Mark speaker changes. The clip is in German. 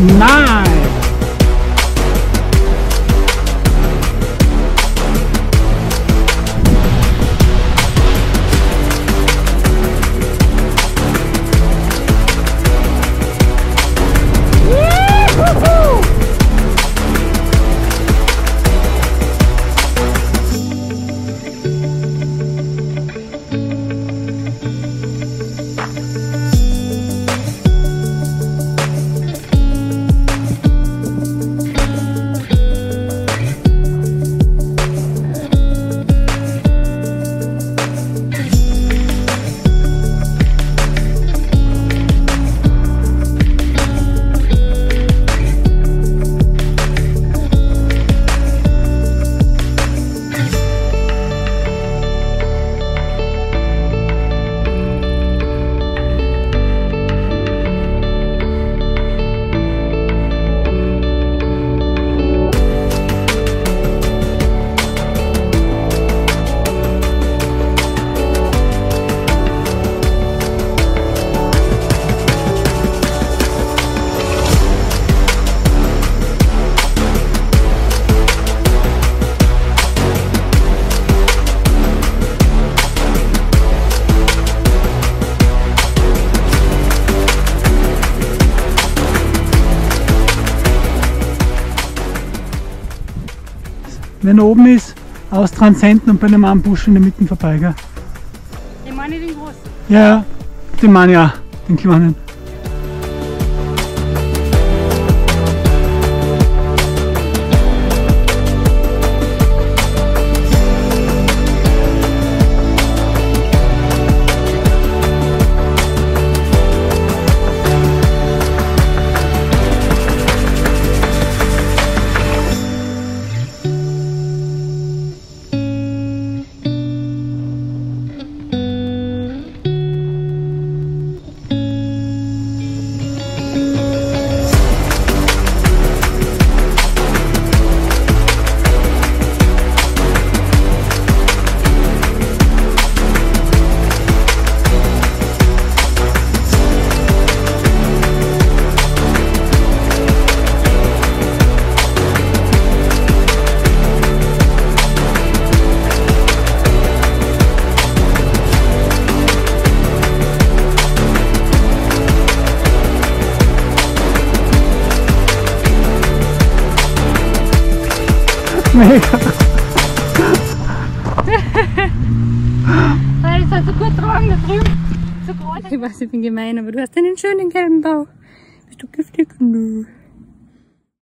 Speaker 1: Nice! Wenn er oben ist, aus Transcenden und bei einem Ambusch in der Mitte vorbei, gell?
Speaker 2: Ich meine den großen.
Speaker 1: Ja, den meine ich auch, den kleinen. Mega!
Speaker 2: Weil es halt so gut tragen da drüben. So groß. Ich weiß, ich bin gemein, aber du hast einen schönen gelben Bauch. Bist du giftig? Nö.